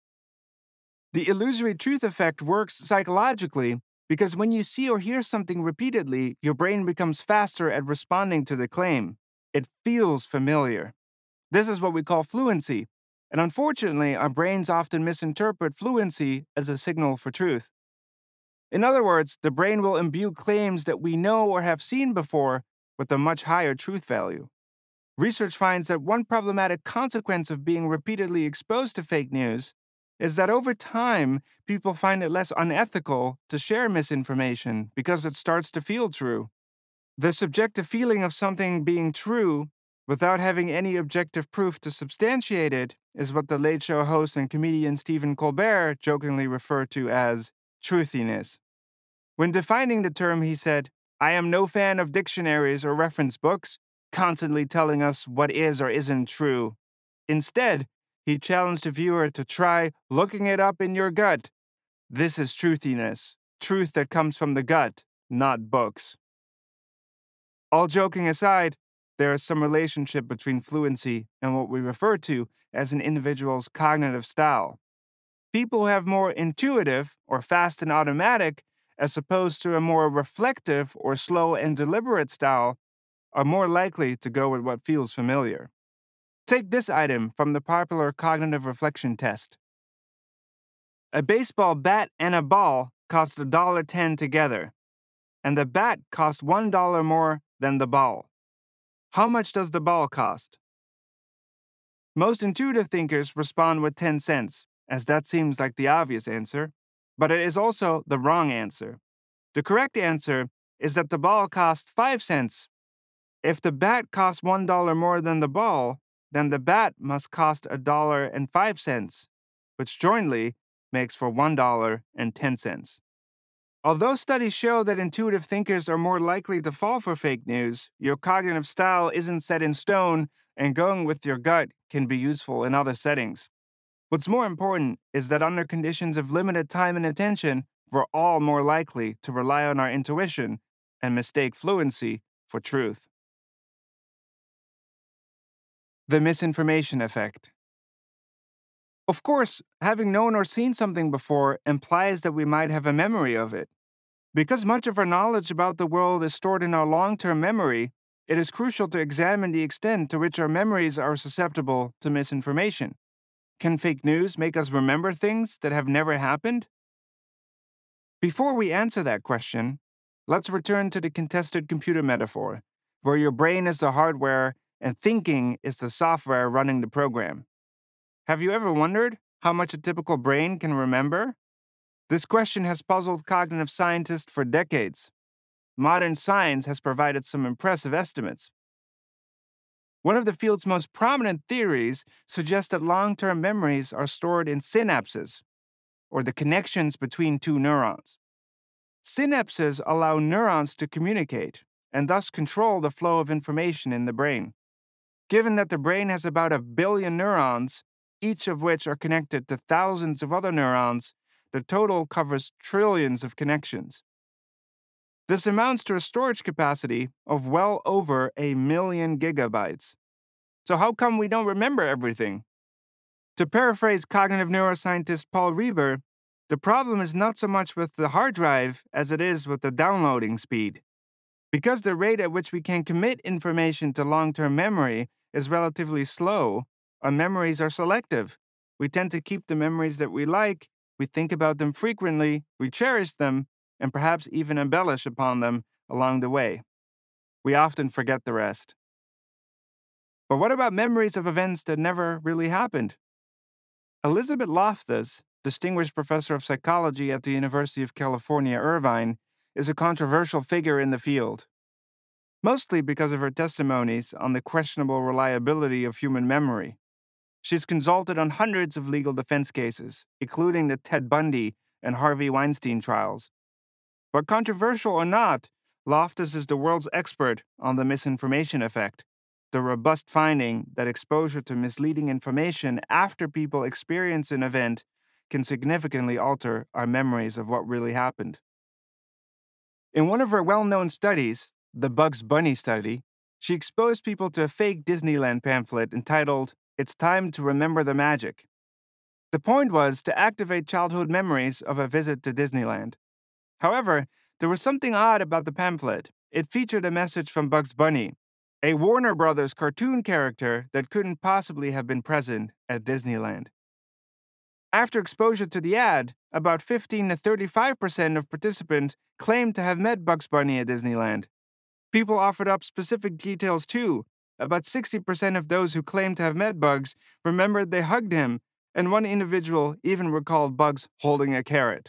The illusory truth effect works psychologically because when you see or hear something repeatedly, your brain becomes faster at responding to the claim. It feels familiar. This is what we call fluency, and unfortunately, our brains often misinterpret fluency as a signal for truth. In other words, the brain will imbue claims that we know or have seen before with a much higher truth value. Research finds that one problematic consequence of being repeatedly exposed to fake news is that over time, people find it less unethical to share misinformation because it starts to feel true. The subjective feeling of something being true without having any objective proof to substantiate it is what the Late Show host and comedian Stephen Colbert jokingly referred to as truthiness. When defining the term, he said, "I am no fan of dictionaries or reference books, constantly telling us what is or isn't true. Instead, he challenged the viewer to try looking it up in your gut. This is truthiness, truth that comes from the gut, not books." All joking aside, there is some relationship between fluency and what we refer to as an individual's cognitive style. People who have more intuitive or fast and automatic, as opposed to a more reflective or slow and deliberate style, are more likely to go with what feels familiar. Take this item from the popular cognitive reflection test. A baseball bat and a ball cost one dollar and ten cents together, and the bat cost one dollar more than the ball. How much does the ball cost? Most intuitive thinkers respond with ten cents, as that seems like the obvious answer, but it is also the wrong answer. The correct answer is that the ball costs five cents. If the bat costs one dollar more than the ball, then the bat must cost one dollar and five cents, which jointly makes for one dollar and ten cents. Although studies show that intuitive thinkers are more likely to fall for fake news, your cognitive style isn't set in stone, and going with your gut can be useful in other settings. What's more important is that under conditions of limited time and attention, we're all more likely to rely on our intuition and mistake fluency for truth. The misinformation effect. Of course, having known or seen something before implies that we might have a memory of it. Because much of our knowledge about the world is stored in our long-term memory, it is crucial to examine the extent to which our memories are susceptible to misinformation. Can fake news make us remember things that have never happened? Before we answer that question, let's return to the contested computer metaphor, where your brain is the hardware and thinking is the software running the program. Have you ever wondered how much a typical brain can remember? This question has puzzled cognitive scientists for decades. Modern science has provided some impressive estimates. One of the field's most prominent theories suggests that long-term memories are stored in synapses, or the connections between two neurons. Synapses allow neurons to communicate and thus control the flow of information in the brain. Given that the brain has about a billion neurons, each of which are connected to thousands of other neurons, the total covers trillions of connections. This amounts to a storage capacity of well over a million gigabytes. So how come we don't remember everything? To paraphrase cognitive neuroscientist Paul Reber, the problem is not so much with the hard drive as it is with the downloading speed. Because the rate at which we can commit information to long-term memory is relatively slow, our memories are selective. We tend to keep the memories that we like, we think about them frequently, we cherish them, and perhaps even embellish upon them along the way. We often forget the rest. But what about memories of events that never really happened? Elizabeth Loftus, distinguished professor of psychology at the University of California, Irvine, is a controversial figure in the field, mostly because of her testimonies on the questionable reliability of human memory. She's consulted on hundreds of legal defense cases, including the Ted Bundy and Harvey Weinstein trials. But controversial or not, Loftus is the world's expert on the misinformation effect, the robust finding that exposure to misleading information after people experience an event can significantly alter our memories of what really happened. In one of her well-known studies, the Bugs Bunny study, she exposed people to a fake Disneyland pamphlet entitled, "It's Time to Remember the Magic." The point was to activate childhood memories of a visit to Disneyland. However, there was something odd about the pamphlet. It featured a message from Bugs Bunny, a Warner Brothers cartoon character that couldn't possibly have been present at Disneyland. After exposure to the ad, about fifteen to thirty-five percent of participants claimed to have met Bugs Bunny at Disneyland. People offered up specific details too. About sixty percent of those who claimed to have met Bugs remembered they hugged him, and one individual even recalled Bugs holding a carrot.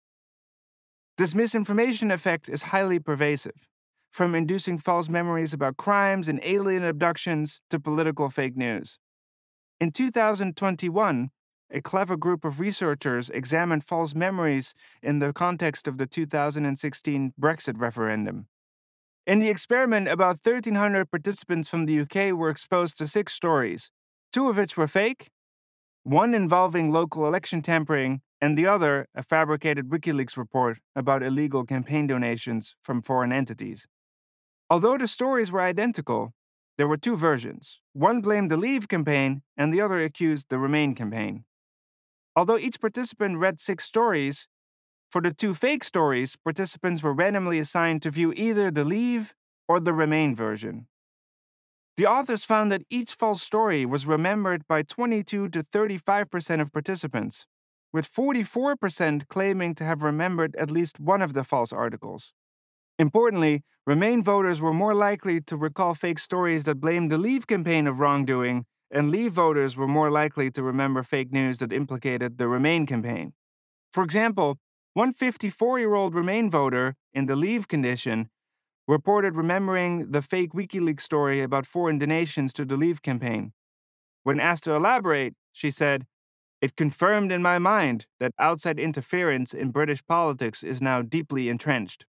This misinformation effect is highly pervasive, from inducing false memories about crimes and alien abductions to political fake news. In two thousand twenty-one, a clever group of researchers examined false memories in the context of the two thousand sixteen Brexit referendum. In the experiment, about thirteen hundred participants from the U K were exposed to six stories, two of which were fake, one involving local election tampering, and the other a fabricated WikiLeaks report about illegal campaign donations from foreign entities. Although the stories were identical, there were two versions. One blamed the Leave campaign, and the other accused the Remain campaign. Although each participant read six stories, for the two fake stories, participants were randomly assigned to view either the Leave or the Remain version. The authors found that each false story was remembered by twenty-two to thirty-five percent of participants, with forty-four percent claiming to have remembered at least one of the false articles. Importantly, Remain voters were more likely to recall fake stories that blamed the Leave campaign of wrongdoing, and Leave voters were more likely to remember fake news that implicated the Remain campaign. For example, one fifty-four-year-old Remain voter in the Leave condition reported remembering the fake WikiLeaks story about foreign donations to the Leave campaign. When asked to elaborate, she said, "It confirmed in my mind that outside interference in British politics is now deeply entrenched."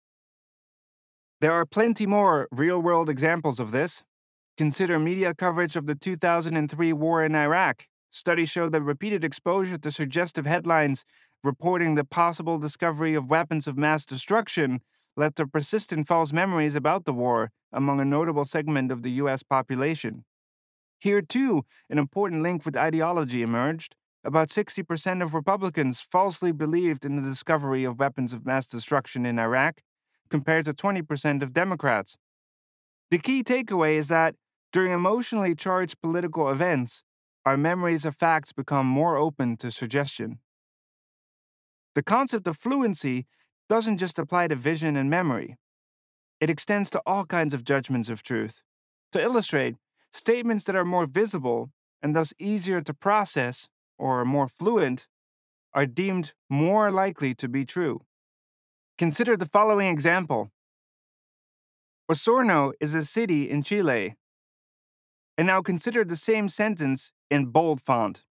There are plenty more real-world examples of this. Consider media coverage of the two thousand three war in Iraq. Studies show that repeated exposure to suggestive headlines reporting the possible discovery of weapons of mass destruction led to persistent false memories about the war among a notable segment of the U S population. Here, too, an important link with ideology emerged. About sixty percent of Republicans falsely believed in the discovery of weapons of mass destruction in Iraq, compared to twenty percent of Democrats. The key takeaway is that, during emotionally charged political events, our memories of facts become more open to suggestion. The concept of fluency doesn't just apply to vision and memory. It extends to all kinds of judgments of truth. To illustrate, statements that are more visible and thus easier to process or more fluent are deemed more likely to be true. Consider the following example. Osorno is a city in Chile. And now consider the same sentence in bold font.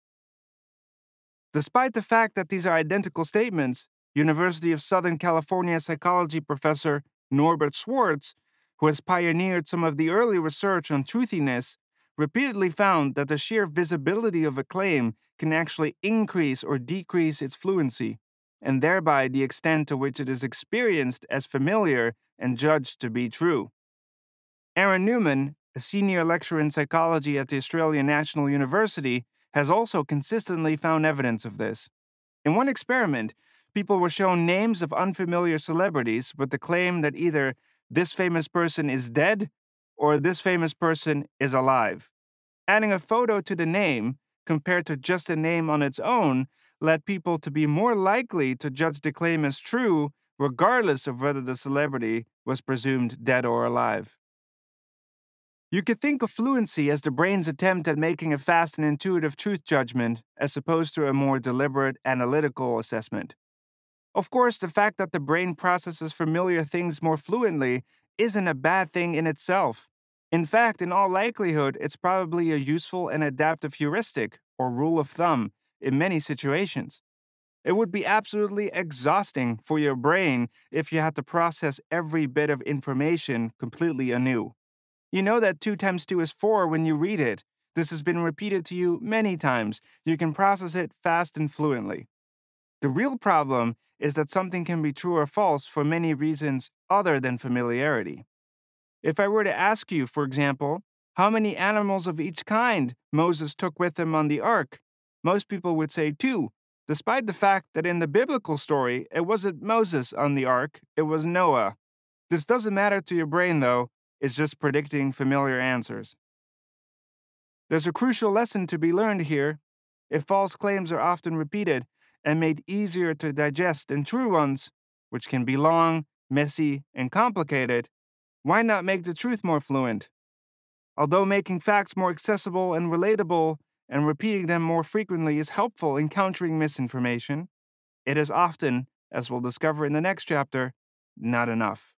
Despite the fact that these are identical statements, University of Southern California psychology professor Norbert Schwartz, who has pioneered some of the early research on truthiness, repeatedly found that the sheer visibility of a claim can actually increase or decrease its fluency, and thereby the extent to which it is experienced as familiar and judged to be true. Aaron Newman, a senior lecturer in psychology at the Australian National University, has also consistently found evidence of this. In one experiment, people were shown names of unfamiliar celebrities with the claim that either this famous person is dead or this famous person is alive. Adding a photo to the name, compared to just a name on its own, led people to be more likely to judge the claim as true, regardless of whether the celebrity was presumed dead or alive. You could think of fluency as the brain's attempt at making a fast and intuitive truth judgment, as opposed to a more deliberate, analytical assessment. Of course, the fact that the brain processes familiar things more fluently isn't a bad thing in itself. In fact, in all likelihood, it's probably a useful and adaptive heuristic, or rule of thumb, in many situations. It would be absolutely exhausting for your brain if you had to process every bit of information completely anew. You know that two times two is four when you read it. This has been repeated to you many times. You can process it fast and fluently. The real problem is that something can be true or false for many reasons other than familiarity. If I were to ask you, for example, how many animals of each kind Moses took with him on the ark, most people would say two, despite the fact that in the biblical story, it wasn't Moses on the ark, it was Noah. This doesn't matter to your brain, though. It's just predicting familiar answers. There's a crucial lesson to be learned here. If false claims are often repeated and made easier to digest than true ones, which can be long, messy, and complicated, why not make the truth more fluent? Although making facts more accessible and relatable and repeating them more frequently is helpful in countering misinformation, it is often, as we'll discover in the next chapter, not enough.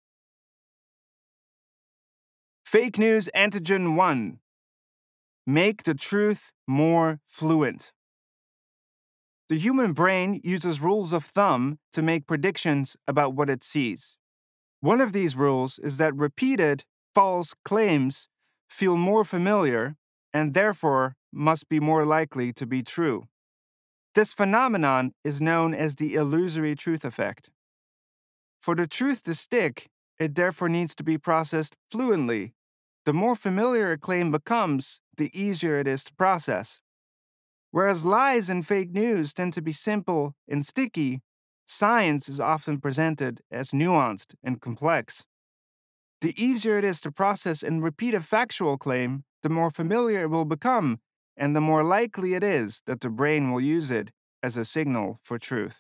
Fake News Antigen one. Make the truth more fluent. The human brain uses rules of thumb to make predictions about what it sees. One of these rules is that repeated false claims feel more familiar and therefore must be more likely to be true. This phenomenon is known as the illusory truth effect. For the truth to stick, it therefore needs to be processed fluently. The more familiar a claim becomes, the easier it is to process. Whereas lies and fake news tend to be simple and sticky, science is often presented as nuanced and complex. The easier it is to process and repeat a factual claim, the more familiar it will become, and the more likely it is that the brain will use it as a signal for truth.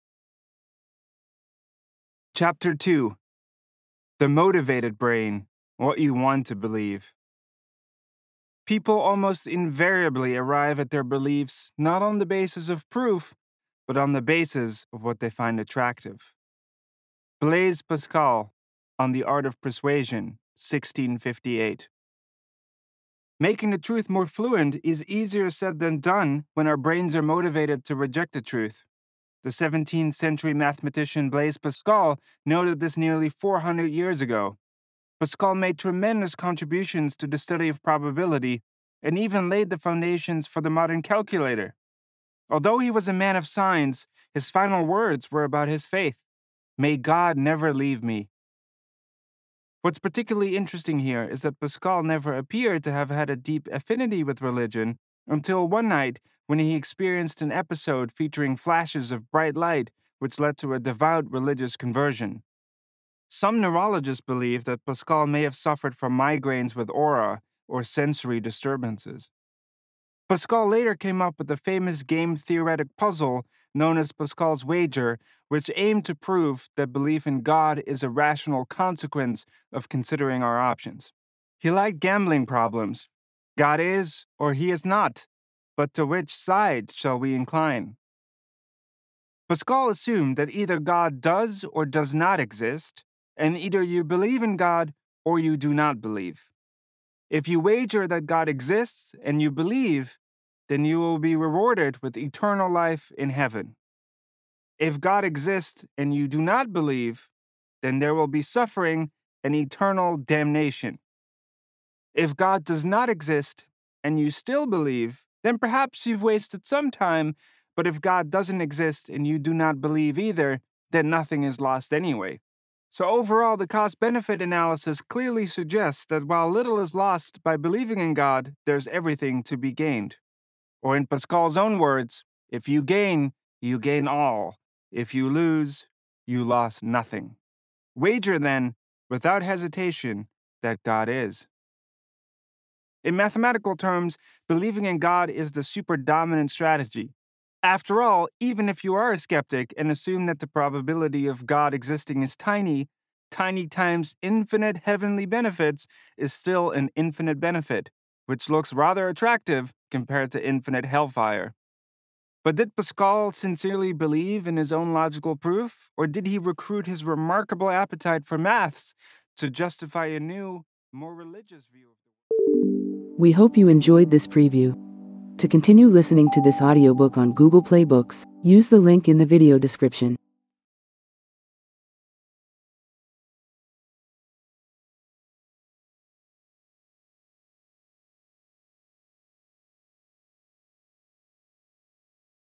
Chapter two. The Motivated Brain. What you want to believe. People almost invariably arrive at their beliefs not on the basis of proof, but on the basis of what they find attractive. Blaise Pascal, On the Art of Persuasion, sixteen fifty-eight. Making the truth more fluent is easier said than done when our brains are motivated to reject the truth. The seventeenth century mathematician Blaise Pascal noted this nearly four hundred years ago. Pascal made tremendous contributions to the study of probability and even laid the foundations for the modern calculator. Although he was a man of science, his final words were about his faith. May God never leave me. What's particularly interesting here is that Pascal never appeared to have had a deep affinity with religion until one night when he experienced an episode featuring flashes of bright light which led to a devout religious conversion. Some neurologists believe that Pascal may have suffered from migraines with aura or sensory disturbances. Pascal later came up with the famous game-theoretic puzzle known as Pascal's wager, which aimed to prove that belief in God is a rational consequence of considering our options. He liked gambling problems. God is, or he is not, but to which side shall we incline? Pascal assumed that either God does or does not exist, and either you believe in God or you do not believe. If you wager that God exists and you believe, then you will be rewarded with eternal life in heaven. If God exists and you do not believe, then there will be suffering and eternal damnation. If God does not exist and you still believe, then perhaps you've wasted some time, but if God doesn't exist and you do not believe either, then nothing is lost anyway. So overall, the cost-benefit analysis clearly suggests that while little is lost by believing in God, there's everything to be gained. Or in Pascal's own words, if you gain, you gain all. If you lose, you lost nothing. Wager, then, without hesitation, that God is. In mathematical terms, believing in God is the superdominant strategy. After all, even if you are a skeptic and assume that the probability of God existing is tiny, tiny times infinite heavenly benefits is still an infinite benefit, which looks rather attractive compared to infinite hellfire. But did Pascal sincerely believe in his own logical proof, or did he recruit his remarkable appetite for maths to justify a new, more religious view of the world? We hope you enjoyed this preview. To continue listening to this audiobook on Google Play Books, use the link in the video description.